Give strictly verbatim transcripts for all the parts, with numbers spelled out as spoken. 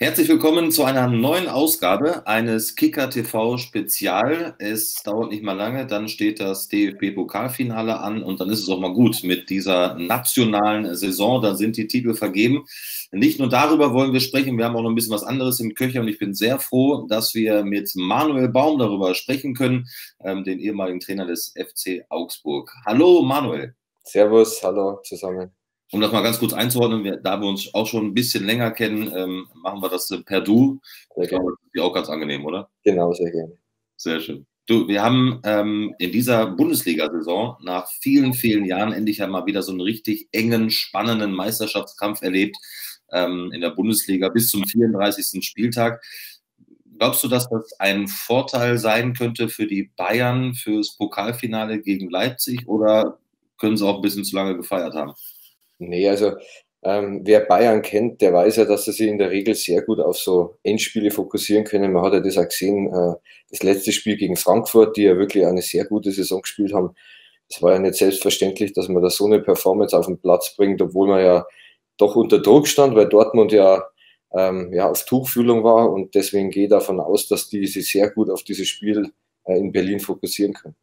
Herzlich willkommen zu einer neuen Ausgabe eines Kicker T V Spezial. Es dauert nicht mal lange, dann steht das D F B-Pokalfinale an und dann ist es auch mal gut mit dieser nationalen Saison. Dann sind die Titel vergeben. Nicht nur darüber wollen wir sprechen, wir haben auch noch ein bisschen was anderes im Köcher und ich bin sehr froh, dass wir mit Manuel Baum darüber sprechen können, ähm, den ehemaligen Trainer des F C Augsburg. Hallo Manuel. Servus, hallo zusammen. Um das mal ganz kurz einzuordnen, wir, da wir uns auch schon ein bisschen länger kennen, ähm, machen wir das per Du. Sehr Ich glaube, gerne. das ist dir auch ganz angenehm, oder? Genau, sehr gerne. Sehr schön. Du, wir haben ähm, in dieser Bundesliga-Saison nach vielen, vielen Jahren endlich einmal wieder so einen richtig engen, spannenden Meisterschaftskampf erlebt ähm, in der Bundesliga bis zum vierunddreißigsten Spieltag. Glaubst du, dass das ein Vorteil sein könnte für die Bayern fürs Pokalfinale gegen Leipzig oder können sie auch ein bisschen zu lange gefeiert haben? Nee, also ähm, wer Bayern kennt, der weiß ja, dass sie sich in der Regel sehr gut auf so Endspiele fokussieren können. Man hat ja das auch gesehen, äh, das letzte Spiel gegen Frankfurt, die ja wirklich eine sehr gute Saison gespielt haben. Es war ja nicht selbstverständlich, dass man da so eine Performance auf den Platz bringt, obwohl man ja doch unter Druck stand, weil Dortmund ja, ähm, ja auf Tuchfühlung war und deswegen gehe ich davon aus, dass die sich sehr gut auf dieses Spiel äh, in Berlin fokussieren können.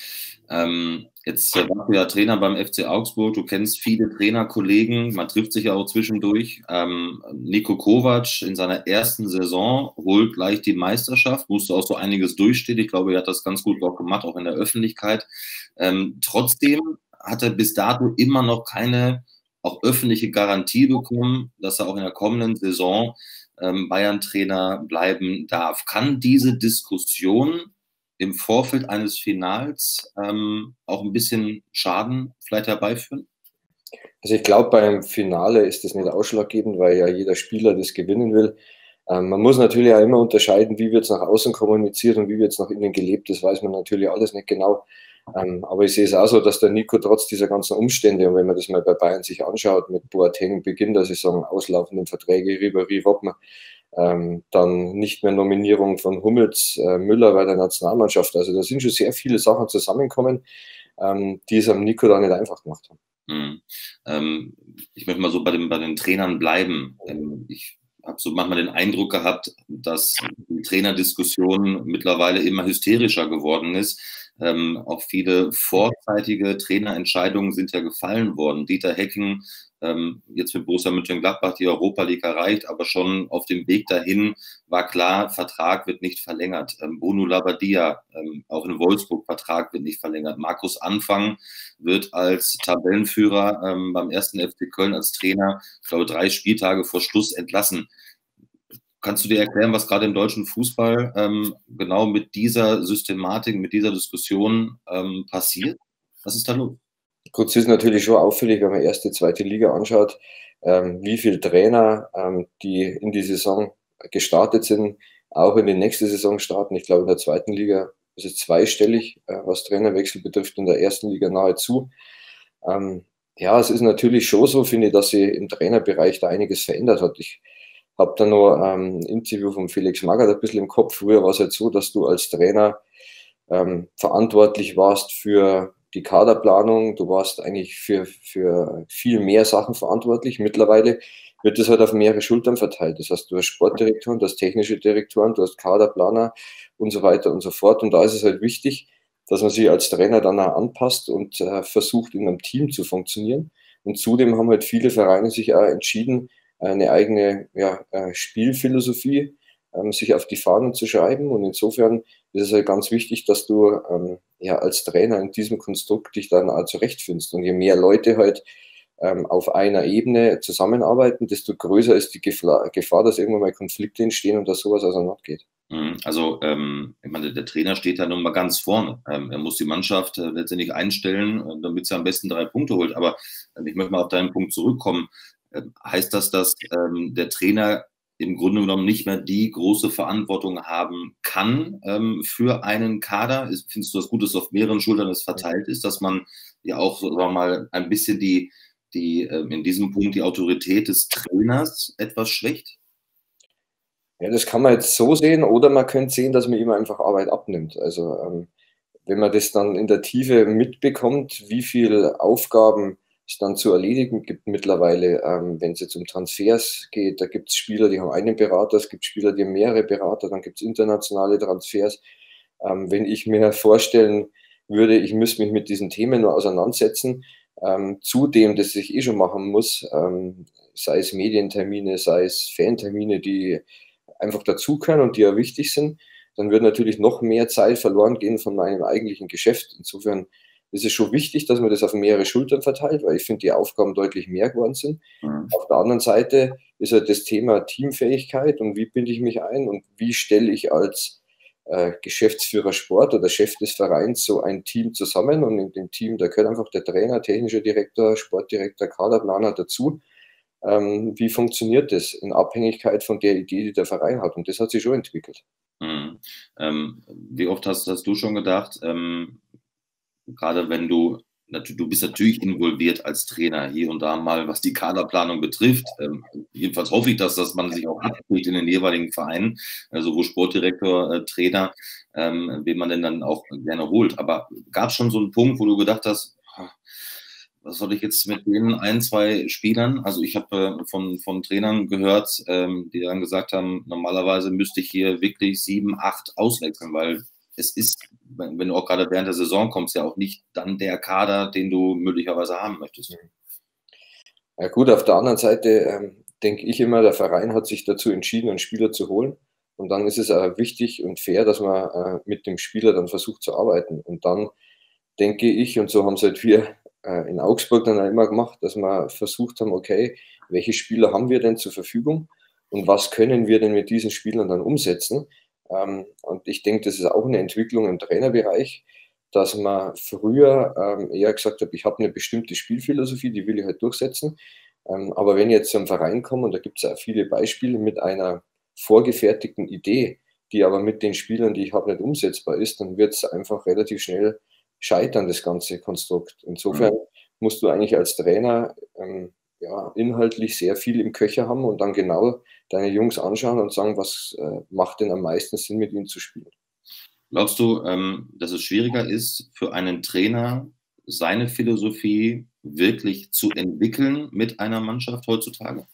Ähm, jetzt äh, warst du ja Trainer beim F C Augsburg, du kennst viele Trainerkollegen, man trifft sich ja auch zwischendurch. Ähm, Niko Kovac in seiner ersten Saison holt gleich die Meisterschaft, musste auch so einiges durchstehen. Ich glaube, er hat das ganz gut auch gemacht, auch in der Öffentlichkeit. Ähm, trotzdem hat er bis dato immer noch keine auch öffentliche Garantie bekommen, dass er auch in der kommenden Saison ähm, Bayern-Trainer bleiben darf. Kann diese Diskussion im Vorfeld eines Finals ähm, auch ein bisschen Schaden vielleicht herbeiführen? Also ich glaube, beim Finale ist das nicht ausschlaggebend, weil ja jeder Spieler das gewinnen will. Ähm, man muss natürlich auch immer unterscheiden, wie wird es nach außen kommuniziert und wie wird es nach innen gelebt. Das weiß man natürlich alles nicht genau. Ähm, aber ich sehe es auch so, dass der Nico trotz dieser ganzen Umstände, und wenn man das mal bei Bayern sich anschaut, mit Boateng, Beginn der Saison, auslaufenden Verträge, Ribéry, Robben, ähm, dann nicht mehr Nominierung von Hummels, äh, Müller bei der Nationalmannschaft. Also da sind schon sehr viele Sachen zusammengekommen, ähm, die es am Nico da nicht einfach gemacht haben. Hm. Ähm, ich möchte mal so bei, dem, bei den Trainern bleiben. Ähm, ich habe so manchmal den Eindruck gehabt, dass die Trainerdiskussion mittlerweile immer hysterischer geworden ist. Ähm, auch viele vorzeitige Trainerentscheidungen sind ja gefallen worden. Dieter Hecking, ähm, jetzt mit Borussia Mönchengladbach die Europa League erreicht, aber schon auf dem Weg dahin war klar, Vertrag wird nicht verlängert. Ähm, Bruno Labbadia, ähm, auch in Wolfsburg, Vertrag wird nicht verlängert. Markus Anfang wird als Tabellenführer ähm, beim ersten F C Köln als Trainer, ich glaube, drei Spieltage vor Schluss entlassen. Kannst du dir erklären, was gerade im deutschen Fußball ähm, genau mit dieser Systematik, mit dieser Diskussion ähm, passiert? Was ist da los? Gut, es ist natürlich schon auffällig, wenn man erste, zweite Liga anschaut, ähm, wie viele Trainer, ähm, die in die Saison gestartet sind, auch in die nächste Saison starten. Ich glaube, in der zweiten Liga ist es zweistellig, äh, was Trainerwechsel betrifft, in der ersten Liga nahezu. Ähm, ja, es ist natürlich schon so, finde ich, dass sich im Trainerbereich da einiges verändert hat. Ich habe da noch ähm, ein Interview von Felix Magath ein bisschen im Kopf. Früher war es halt so, dass du als Trainer ähm, verantwortlich warst für die Kaderplanung, du warst eigentlich für, für viel mehr Sachen verantwortlich. Mittlerweile wird das halt auf mehrere Schultern verteilt. Das heißt, du hast Sportdirektoren, du hast technische Direktoren, du hast Kaderplaner und so weiter und so fort. Und da ist es halt wichtig, dass man sich als Trainer dann auch anpasst und äh, versucht, in einem Team zu funktionieren. Und zudem haben halt viele Vereine sich auch entschieden, eine eigene ja, äh, Spielphilosophie ähm, sich auf die Fahnen zu schreiben. Und insofern ist es halt ganz wichtig, dass du ähm, ja als Trainer in diesem Konstrukt dich dann auch zurechtfindest. Und je mehr Leute halt ähm, auf einer Ebene zusammenarbeiten, desto größer ist die Gefahr, Gefahr, dass irgendwann mal Konflikte entstehen und dass sowas auseinandergeht. Also, ähm, ich meine, der Trainer steht da nun mal ganz vorne. Ähm, er muss die Mannschaft äh, letztendlich einstellen, äh, damit sie am besten drei Punkte holt. Aber äh, ich möchte mal auf deinen Punkt zurückkommen. Äh, heißt das, dass ähm, der Trainer im Grunde genommen nicht mehr die große Verantwortung haben kann ähm, für einen Kader? Ist, findest du das gut, dass auf mehreren Schultern es verteilt ist, dass man ja auch, sagen wir mal, ein bisschen die, die äh, in diesem Punkt die Autorität des Trainers etwas schwächt? Ja, das kann man jetzt so sehen, oder man könnte sehen, dass man ihm einfach Arbeit abnimmt. Also ähm, wenn man das dann in der Tiefe mitbekommt, wie viele Aufgaben es dann zu erledigen gibt mittlerweile, ähm, wenn es jetzt um Transfers geht. Da gibt es Spieler, die haben einen Berater, es gibt Spieler, die haben mehrere Berater, dann gibt es internationale Transfers. Ähm, wenn ich mir vorstellen würde, ich müsste mich mit diesen Themen nur auseinandersetzen, ähm, zudem, dass ich eh schon machen muss, ähm, sei es Medientermine, sei es Fantermine, die einfach dazugehören und die ja wichtig sind, dann wird natürlich noch mehr Zeit verloren gehen von meinem eigentlichen Geschäft. Insofern ist es schon wichtig, dass man das auf mehrere Schultern verteilt, weil ich finde, die Aufgaben deutlich mehr geworden sind. Mhm. Auf der anderen Seite ist halt das Thema Teamfähigkeit und wie binde ich mich ein und wie stelle ich als äh, Geschäftsführer Sport oder Chef des Vereins so ein Team zusammen, und in dem Team, da gehört einfach der Trainer, technischer Direktor, Sportdirektor, Kaderplaner dazu. Ähm, wie funktioniert das in Abhängigkeit von der Idee, die der Verein hat? Und das hat sich schon entwickelt. Mhm. Ähm, wie oft hast, hast du schon gedacht, ähm, gerade wenn du, du bist natürlich involviert als Trainer hier und da mal, was die Kaderplanung betrifft. Ähm, jedenfalls hoffe ich, dass, dass man sich auch abspricht in den jeweiligen Vereinen, also sowohl Sportdirektor, äh, Trainer, ähm, wen man denn dann auch gerne holt. Aber gab es schon so einen Punkt, wo du gedacht hast, was soll ich jetzt mit den ein, zwei Spielern? Also ich habe äh, von, von Trainern gehört, ähm, die dann gesagt haben, normalerweise müsste ich hier wirklich sieben, acht auswechseln, weil es ist, wenn du auch gerade während der Saison kommst, ja auch nicht dann der Kader, den du möglicherweise haben möchtest. Ja gut, auf der anderen Seite ähm, denke ich immer, der Verein hat sich dazu entschieden, einen Spieler zu holen. Und dann ist es auch wichtig und fair, dass man äh, mit dem Spieler dann versucht zu arbeiten. Und dann denke ich, und so haben es halt wir äh, in Augsburg dann auch immer gemacht, dass wir versucht haben, okay, welche Spieler haben wir denn zur Verfügung und was können wir denn mit diesen Spielern dann umsetzen? Ähm, und ich denke, das ist auch eine Entwicklung im Trainerbereich, dass man früher ähm, eher gesagt hat, ich habe eine bestimmte Spielphilosophie, die will ich halt durchsetzen. Ähm, aber wenn ich jetzt zum Verein komme, und da gibt es auch viele Beispiele mit einer vorgefertigten Idee, die aber mit den Spielern, die ich habe, nicht umsetzbar ist, dann wird es einfach relativ schnell scheitern, das ganze Konstrukt. Insofern musst du eigentlich als Trainer ähm, ja, inhaltlich sehr viel im Köcher haben und dann genau deine Jungs anschauen und sagen, was äh, macht denn am meisten Sinn, mit ihnen zu spielen. Glaubst du, ähm, dass es schwieriger ist, für einen Trainer seine Philosophie wirklich zu entwickeln mit einer Mannschaft heutzutage?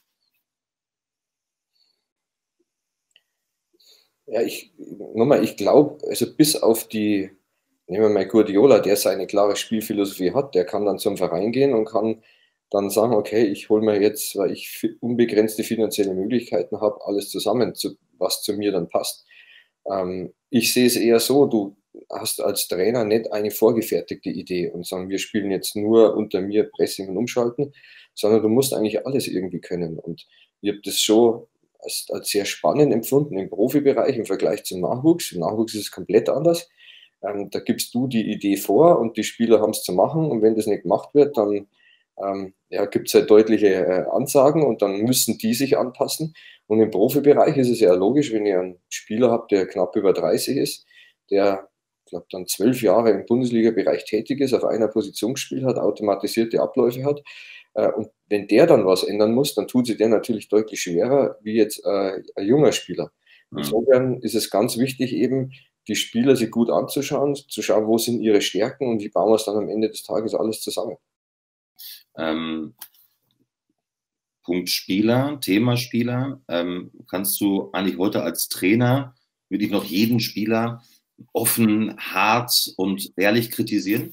Ja, ich, nochmal, ich glaube, also bis auf die, nehmen wir mal Guardiola, der seine klare Spielphilosophie hat, der kann dann zum Verein gehen und kann dann sagen, okay, ich hole mir jetzt, weil ich unbegrenzte finanzielle Möglichkeiten habe, alles zusammen, zu, was zu mir dann passt. Ähm, ich sehe es eher so, du hast als Trainer nicht eine vorgefertigte Idee und sagen, wir spielen jetzt nur unter mir Pressing und Umschalten, sondern du musst eigentlich alles irgendwie können. Und ich habe das schon als, als sehr spannend empfunden im Profibereich im Vergleich zum Nachwuchs. Im Nachwuchs ist es komplett anders. Ähm, da gibst du die Idee vor und die Spieler haben es zu machen. Und wenn das nicht gemacht wird, dann ähm, ja, gibt es halt deutliche äh, Ansagen und dann müssen die sich anpassen. Und im Profibereich ist es ja logisch, wenn ihr einen Spieler habt, der knapp über dreißig ist, der, ich glaube, dann zwölf Jahre im Bundesliga-Bereich tätig ist, auf einer Position gespielt hat, automatisierte Abläufe hat. Äh, und wenn der dann was ändern muss, dann tut sich der natürlich deutlich schwerer wie jetzt äh, ein junger Spieler. Insofern ist es ganz wichtig, eben die Spieler sich gut anzuschauen, zu schauen, wo sind ihre Stärken und wie bauen wir es dann am Ende des Tages alles zusammen. Ähm, Punkt Spieler, Thema Spieler. Ähm, kannst du eigentlich heute als Trainer wirklich noch jeden Spieler offen, hart und ehrlich kritisieren?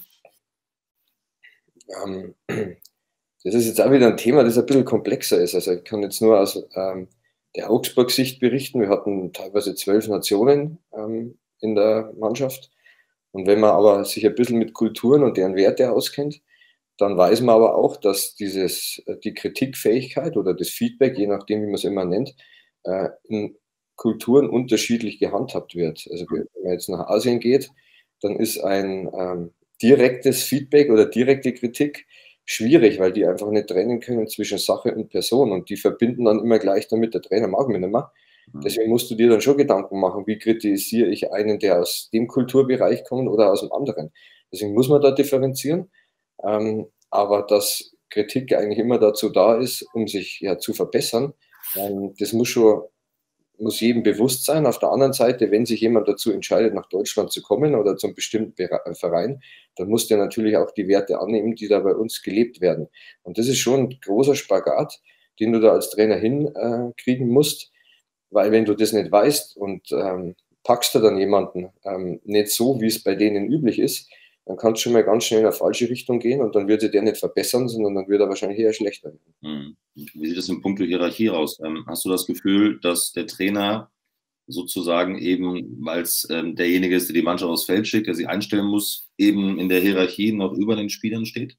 Ähm, das ist jetzt auch wieder ein Thema, das ein bisschen komplexer ist. Also ich kann jetzt nur aus ähm, der Augsburg-Sicht berichten. Wir hatten teilweise zwölf Nationen ähm, in der Mannschaft. Und wenn man aber sich ein bisschen mit Kulturen und deren Werte auskennt, dann weiß man aber auch, dass dieses, die Kritikfähigkeit oder das Feedback, je nachdem, wie man es immer nennt, äh, in Kulturen unterschiedlich gehandhabt wird. Also wenn man jetzt nach Asien geht, dann ist ein ähm, direktes Feedback oder direkte Kritik schwierig, weil die einfach nicht trennen können zwischen Sache und Person und die verbinden dann immer gleich damit, der Trainer mag mich nicht mehr. Deswegen musst du dir dann schon Gedanken machen, wie kritisiere ich einen, der aus dem Kulturbereich kommt oder aus dem anderen. Deswegen muss man da differenzieren. Ähm, aber dass Kritik eigentlich immer dazu da ist, um sich ja zu verbessern, ähm, das muss schon muss jedem bewusst sein. Auf der anderen Seite, wenn sich jemand dazu entscheidet, nach Deutschland zu kommen oder zum bestimmten Verein, dann muss der natürlich auch die Werte annehmen, die da bei uns gelebt werden. Und das ist schon ein großer Spagat, den du da als Trainer hinkriegen äh, musst, weil wenn du das nicht weißt und ähm, packst du dann jemanden ähm, nicht so, wie es bei denen üblich ist, dann kann es schon mal ganz schnell in eine falsche Richtung gehen und dann wird sich der nicht verbessern, sondern dann wird er wahrscheinlich eher schlechter werden. Hm. Wie sieht das in puncto Hierarchie aus? Ähm, hast du das Gefühl, dass der Trainer sozusagen eben, weil es ähm, derjenige ist, der die Mannschaft aufs Feld schickt, der sie einstellen muss, eben in der Hierarchie noch über den Spielern steht?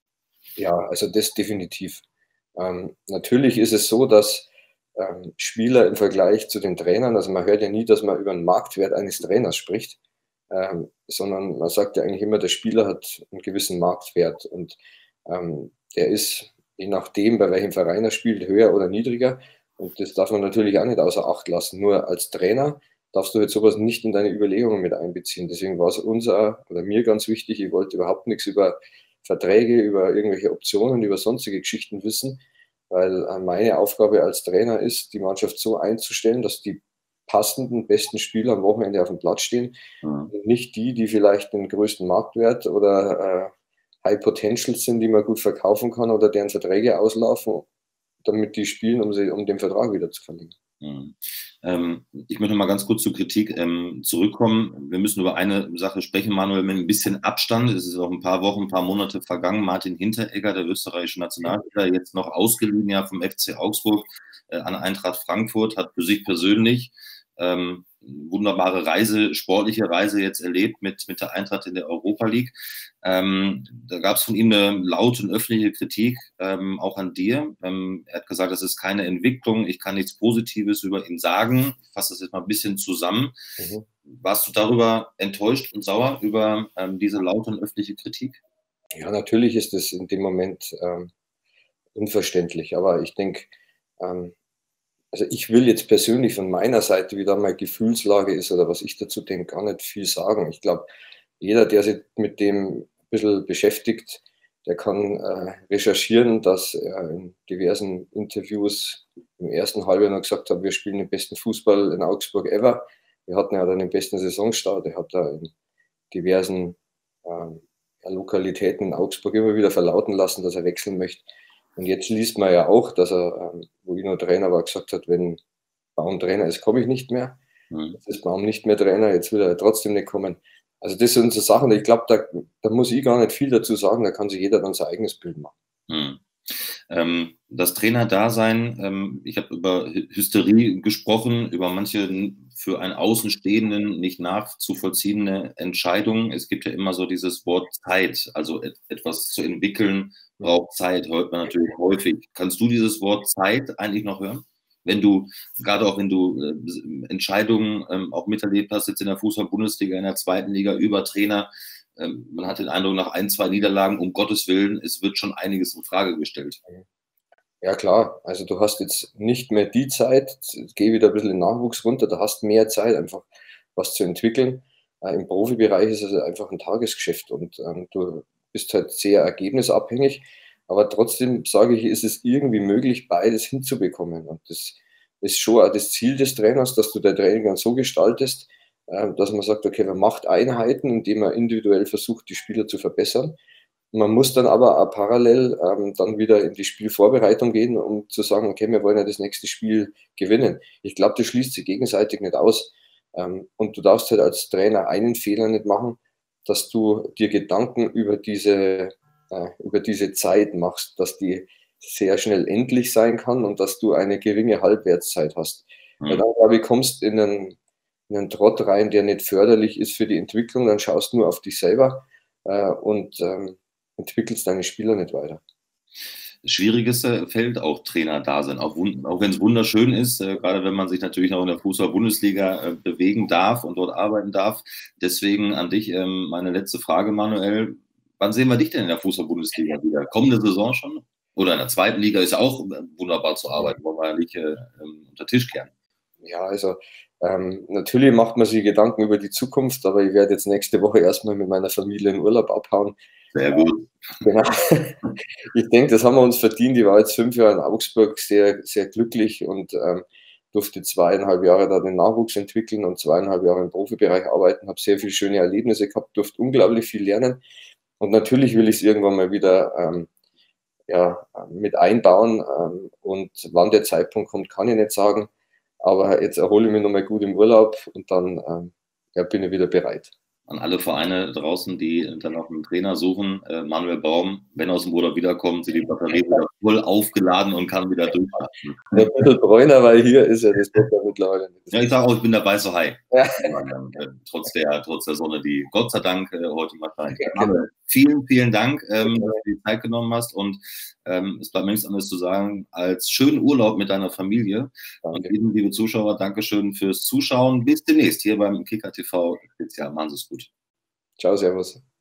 Ja, also das definitiv. Ähm, natürlich ist es so, dass ähm, Spieler im Vergleich zu den Trainern, also man hört ja nie, dass man über den Marktwert eines Trainers spricht, ähm, sondern man sagt ja eigentlich immer, der Spieler hat einen gewissen Marktwert und ähm, der ist, je nachdem, bei welchem Verein er spielt, höher oder niedriger. Und das darf man natürlich auch nicht außer Acht lassen. Nur als Trainer darfst du jetzt sowas nicht in deine Überlegungen mit einbeziehen. Deswegen war es uns oder mir ganz wichtig, ich wollte überhaupt nichts über Verträge, über irgendwelche Optionen, über sonstige Geschichten wissen, weil meine Aufgabe als Trainer ist, die Mannschaft so einzustellen, dass die passenden, besten Spieler am Wochenende auf dem Platz stehen. Mhm. Und nicht die, die vielleicht den größten Marktwert oder äh, High Potential sind, die man gut verkaufen kann oder deren Verträge auslaufen, damit die spielen, um, sie, um den Vertrag wieder zu verlängern. Mhm. Ähm, ich möchte mal ganz kurz zur Kritik ähm, zurückkommen. Wir müssen über eine Sache sprechen, Manuel, mit ein bisschen Abstand. Es ist auch ein paar Wochen, ein paar Monate vergangen. Martin Hinteregger, der österreichische Nationalspieler, jetzt noch ausgeliehen ja vom F C Augsburg äh, an Eintracht Frankfurt, hat für sich persönlich ähm, wunderbare Reise, sportliche Reise jetzt erlebt mit, mit der Eintracht in der Europa League. Ähm, da gab es von ihm eine laute und öffentliche Kritik, ähm, auch an dir. Ähm, er hat gesagt, das ist keine Entwicklung, ich kann nichts Positives über ihn sagen. Ich fasse das jetzt mal ein bisschen zusammen. Mhm. Warst du darüber enttäuscht und sauer über ähm, diese laute und öffentliche Kritik? Ja, natürlich ist das in dem Moment ähm, unverständlich, aber ich denke, ähm, also ich will jetzt persönlich von meiner Seite, wie da meine Gefühlslage ist oder was ich dazu denke, gar nicht viel sagen. Ich glaube, jeder, der sich mit dem ein bisschen beschäftigt, der kann äh, recherchieren, dass er in diversen Interviews im ersten Halbjahr noch gesagt hat, wir spielen den besten Fußball in Augsburg ever. Wir hatten ja dann den besten Saisonstart. Er hat da in diversen äh, Lokalitäten in Augsburg immer wieder verlauten lassen, dass er wechseln möchte. Und jetzt liest man ja auch, dass er, ähm, wo ich noch Trainer war, gesagt hat, wenn Baum Trainer ist, komme ich nicht mehr. Mhm. Jetzt ist Baum nicht mehr Trainer, jetzt will er trotzdem nicht kommen. Also das sind so Sachen, ich glaube, da, da muss ich gar nicht viel dazu sagen, da kann sich jeder dann sein eigenes Bild machen. Mhm. Ähm, das Trainerdasein, ähm, ich habe über Hysterie gesprochen, über manche für einen Außenstehenden nicht nachzuvollziehende Entscheidungen. Es gibt ja immer so dieses Wort Zeit, also et etwas zu entwickeln braucht Zeit, hört man natürlich häufig. Kannst du dieses Wort Zeit eigentlich noch hören? Wenn du, gerade auch wenn du äh, Entscheidungen ähm, auch miterlebt hast, jetzt in der Fußball-Bundesliga, in der zweiten Liga, über Trainer, ähm, man hat den Eindruck, nach ein, zwei Niederlagen, um Gottes Willen, es wird schon einiges in Frage gestellt. Ja klar, also du hast jetzt nicht mehr die Zeit, geh wieder ein bisschen in den Nachwuchs runter, da hast mehr Zeit, einfach was zu entwickeln. Äh, Im Profibereich ist es einfach ein Tagesgeschäft und ähm, du bist halt sehr ergebnisabhängig, aber trotzdem sage ich, ist es irgendwie möglich, beides hinzubekommen. Und das ist schon auch das Ziel des Trainers, dass du dein Training dann so gestaltest, äh, dass man sagt, okay, man macht Einheiten, indem man individuell versucht, die Spieler zu verbessern. Man muss dann aber auch parallel ähm, dann wieder in die Spielvorbereitung gehen, um zu sagen, okay, wir wollen ja das nächste Spiel gewinnen. Ich glaube, das schließt sich gegenseitig nicht aus. Ähm, und du darfst halt als Trainer einen Fehler nicht machen, dass du dir Gedanken über diese, äh, über diese Zeit machst, dass die sehr schnell endlich sein kann und dass du eine geringe Halbwertszeit hast. Mhm. Weil dann, glaube ich, kommst in einen, in einen Trott rein, der nicht förderlich ist für die Entwicklung, dann schaust du nur auf dich selber äh, und ähm, entwickelst deine Spieler nicht weiter. Schwieriges Feld auch Trainer-Dasein, auch, auch wenn es wunderschön ist, äh, gerade wenn man sich natürlich auch in der Fußball-Bundesliga äh, bewegen darf und dort arbeiten darf. Deswegen an dich ähm, meine letzte Frage, Manuel. Wann sehen wir dich denn in der Fußball-Bundesliga wieder? Kommende Saison schon? Oder in der zweiten Liga ist ja auch wunderbar zu arbeiten, wollen wir ja nicht äh, unter Tisch kehren. Ja, also ähm, natürlich macht man sich Gedanken über die Zukunft, aber ich werde jetzt nächste Woche erstmal mit meiner Familie in Urlaub abhauen. Sehr gut. Genau. Ich denke, das haben wir uns verdient. Ich war jetzt fünf Jahre in Augsburg sehr, sehr glücklich und ähm, durfte zweieinhalb Jahre da den Nachwuchs entwickeln und zweieinhalb Jahre im Profibereich arbeiten, habe sehr viele schöne Erlebnisse gehabt, durfte unglaublich viel lernen. Und natürlich will ich es irgendwann mal wieder ähm, ja, mit einbauen. Ähm, und wann der Zeitpunkt kommt, kann ich nicht sagen. Aber jetzt erhole ich mich nochmal gut im Urlaub und dann ähm, ja, bin ich wieder bereit. An alle Vereine draußen, die dann noch einen Trainer suchen, äh, Manuel Baum, wenn er aus dem Urlaub wiederkommt, sind die Batterie wieder voll aufgeladen und kann wieder durchstarten. Ja, ein bisschen bräuner, weil hier ist ja das Wetter mittlerweile nicht. Ja, ich sage auch, ich bin der weiße Hai. Ja. Äh, trotz, der, trotz der Sonne, die Gott sei Dank äh, heute mal scheint. Manuel, vielen, vielen Dank, ähm, dass du die Zeit genommen hast und ähm, es bleibt mir nichts anderes zu sagen, als schönen Urlaub mit deiner Familie. Danke. Und Ihnen, liebe Zuschauer, Dankeschön fürs Zuschauen. Bis demnächst hier beim Kicker T V Spezial. Machen Sie es gut. Ciao, servus.